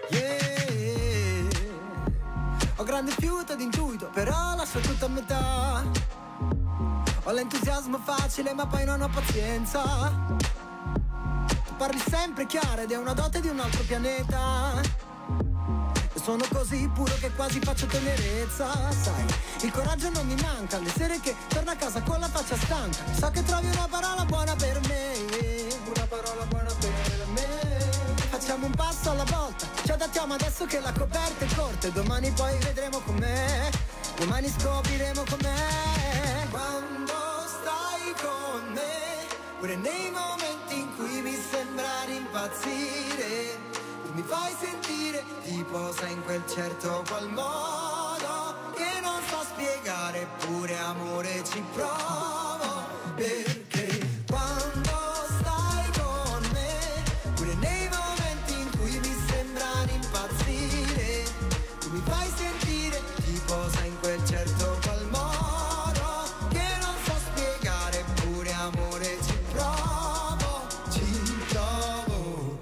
Yeah. Ho grande fiuto d'intuito, però lascio tutto a metà. Ho l'entusiasmo facile ma poi non ho pazienza. Tu parli sempre chiaro ed è una dote di un altro pianeta. E sono così puro che quasi faccio tenerezza. Sai, il coraggio non mi manca. Le sere che torno a casa con la faccia stanca. So che trovi una parola buona per me. Una parola buona per me. Facciamo un passo alla volta. Ci adattiamo adesso che la coperta è corta. E domani poi vedremo com'è. Domani scopriremo com'è. Quando stai con me, pure nei momenti in cui mi sembra di impazzire, tu mi fai sentire tipo sei in quel certo qual modo che non so spiegare, eppure amore ci provo. Perché quando stai con me, pure nei momenti in cui mi sembra di impazzire, tu mi fai sentire tipo sei in quel certo qual modo che non so spiegare, eppure amore ci provo, ci provo.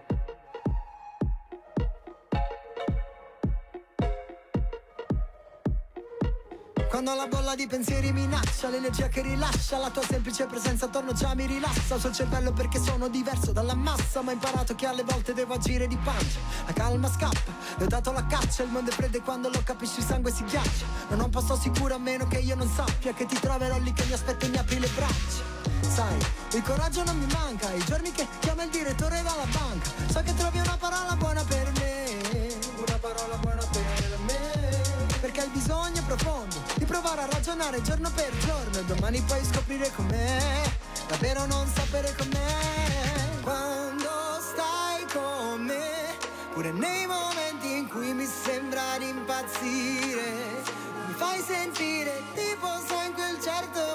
Quando la bolla di pensieri minaccia, l'energia che rilascia, la tua semplice presenza attorno già mi rilassa. Uso il cervello perché sono diverso dalla massa, ma ho imparato che alle volte devo agire di pancia. La calma scappa, le ho dato la caccia, il mondo è freddo e quando lo capisci il sangue si ghiaccia. Non ho un posto sicuro a meno che io non sappia che ti troverò lì che mi aspetta e mi apri le braccia. Sai, il coraggio non mi manca, i giorni che chiama il direttore dalla banca. So che trovi una parola buona per me, una parola buona per me, perché hai bisogno profondo di provare a ragionare giorno per giorno e domani puoi scoprire com'è, davvero non sapere com'è. Quando stai con me, pure nei momenti in cui mi sembra di impazzire, mi fai sentire tipo sei in quel certo